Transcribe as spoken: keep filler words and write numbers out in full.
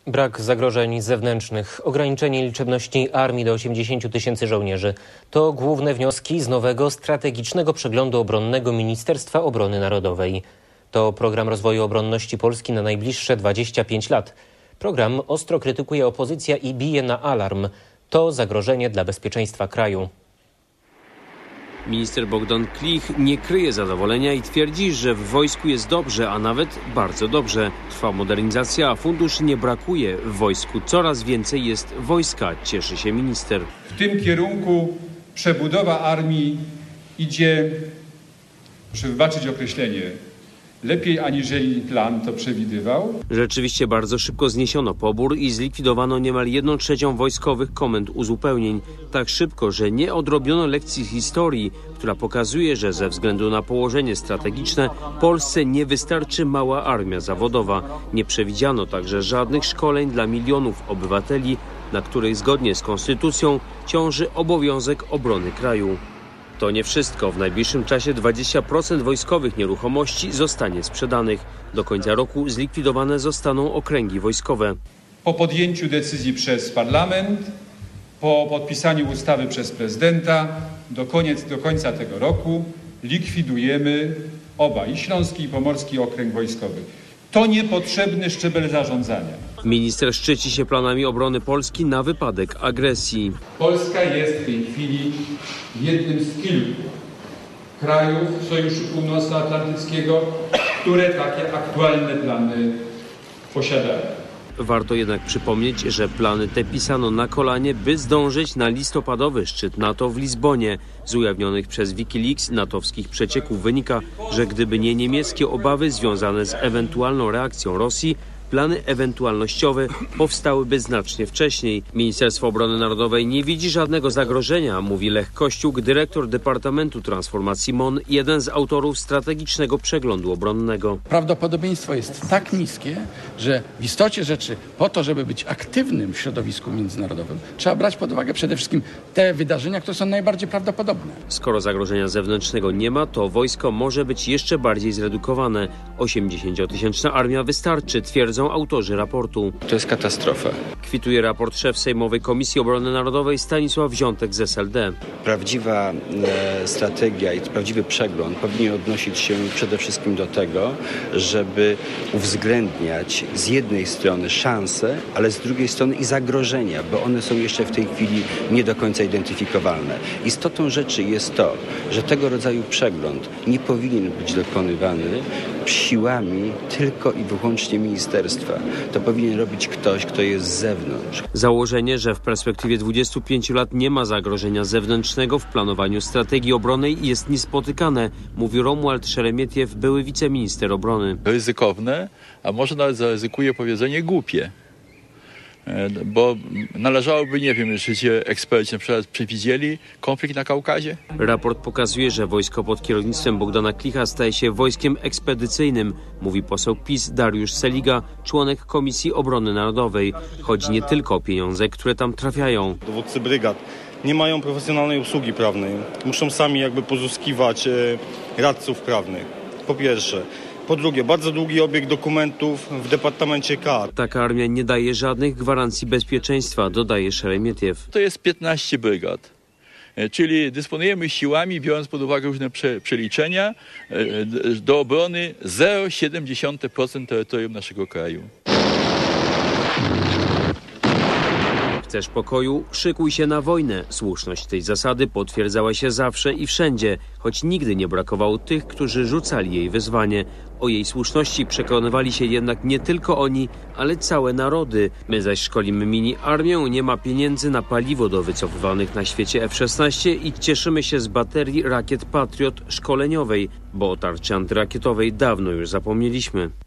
Brak zagrożeń zewnętrznych, ograniczenie liczebności armii do osiemdziesięciu tysięcy żołnierzy to główne wnioski z nowego strategicznego przeglądu obronnego Ministerstwa Obrony Narodowej. To program rozwoju obronności Polski na najbliższe dwadzieścia pięć lat. Program ostro krytykuje opozycja i bije na alarm. To zagrożenie dla bezpieczeństwa kraju. Minister Bogdan Klich nie kryje zadowolenia i twierdzi, że w wojsku jest dobrze, a nawet bardzo dobrze. Trwa modernizacja, a funduszy nie brakuje. W wojsku coraz więcej jest wojska, cieszy się minister. W tym kierunku przebudowa armii idzie, proszę wybaczyć określenie, lepiej aniżeli plan to przewidywał. Rzeczywiście bardzo szybko zniesiono pobór i zlikwidowano niemal jedną trzecią wojskowych komend uzupełnień. Tak szybko, że nie odrobiono lekcji historii, która pokazuje, że ze względu na położenie strategiczne Polsce nie wystarczy mała armia zawodowa. Nie przewidziano także żadnych szkoleń dla milionów obywateli, na których zgodnie z konstytucją ciąży obowiązek obrony kraju. To nie wszystko. W najbliższym czasie dwadzieścia procent wojskowych nieruchomości zostanie sprzedanych. Do końca roku zlikwidowane zostaną okręgi wojskowe. Po podjęciu decyzji przez parlament, po podpisaniu ustawy przez prezydenta, do, koniec, do końca tego roku likwidujemy oba, i Śląski, i Pomorski Okręg Wojskowy. To niepotrzebny szczebel zarządzania. Minister szczyci się planami obrony Polski na wypadek agresji. Polska jest w tej chwili jednym z kilku krajów Sojuszu Północnoatlantyckiego, które takie aktualne plany posiadają. Warto jednak przypomnieć, że plany te pisano na kolanie, by zdążyć na listopadowy szczyt NATO w Lizbonie. Z ujawnionych przez Wikileaks natowskich przecieków wynika, że gdyby nie niemieckie obawy związane z ewentualną reakcją Rosji, plany ewentualnościowe powstałyby znacznie wcześniej. Ministerstwo Obrony Narodowej nie widzi żadnego zagrożenia, mówi Lech Kościuk, dyrektor Departamentu Transformacji M O N, jeden z autorów strategicznego przeglądu obronnego. Prawdopodobieństwo jest tak niskie, że w istocie rzeczy po to, żeby być aktywnym w środowisku międzynarodowym, trzeba brać pod uwagę przede wszystkim te wydarzenia, które są najbardziej prawdopodobne. Skoro zagrożenia zewnętrznego nie ma, to wojsko może być jeszcze bardziej zredukowane. osiemdziesięciotysięczna armia wystarczy, twierdzą autorzy raportu. To jest katastrofa. Kwituje raport szef Sejmowej Komisji Obrony Narodowej Stanisław Wziątek z S L D. Prawdziwa e, strategia i prawdziwy przegląd powinien odnosić się przede wszystkim do tego, żeby uwzględniać z jednej strony szanse, ale z drugiej strony i zagrożenia, bo one są jeszcze w tej chwili nie do końca identyfikowalne. Istotą rzeczy jest to, że tego rodzaju przegląd nie powinien być dokonywany siłami tylko i wyłącznie ministerstwa. To powinien robić ktoś, kto jest z zewnątrz. Założenie, że w perspektywie dwudziestu pięciu lat nie ma zagrożenia zewnętrznego w planowaniu strategii obronnej jest niespotykane, mówi Romuald Szeremietiew, były wiceminister obrony. Ryzykowne, a może nawet zaryzykuje powiedzenie głupie. Bo należałoby, nie wiem, czy ci eksperci na przykład przewidzieli konflikt na Kaukazie? Raport pokazuje, że wojsko pod kierownictwem Bogdana Klicha staje się wojskiem ekspedycyjnym, mówi poseł PiS Dariusz Seliga, członek Komisji Obrony Narodowej. Chodzi nie tylko o pieniądze, które tam trafiają. Dowódcy brygad nie mają profesjonalnej obsługi prawnej. Muszą sami jakby pozyskiwać radców prawnych. Po pierwsze. Po drugie, bardzo długi obieg dokumentów w Departamencie Kar. Taka armia nie daje żadnych gwarancji bezpieczeństwa, dodaje Szeremietiew. To jest piętnaście brygad, czyli dysponujemy siłami, biorąc pod uwagę różne prze, przeliczenia, do obrony zero przecinek siedem procent terytorium naszego kraju. Chcesz pokoju? Szykuj się na wojnę. Słuszność tej zasady potwierdzała się zawsze i wszędzie, choć nigdy nie brakowało tych, którzy rzucali jej wyzwanie. O jej słuszności przekonywali się jednak nie tylko oni, ale całe narody. My zaś szkolimy mini-armię, nie ma pieniędzy na paliwo do wycofywanych na świecie F szesnaście i cieszymy się z baterii rakiet Patriot szkoleniowej, bo o tarczy antyrakietowej dawno już zapomnieliśmy.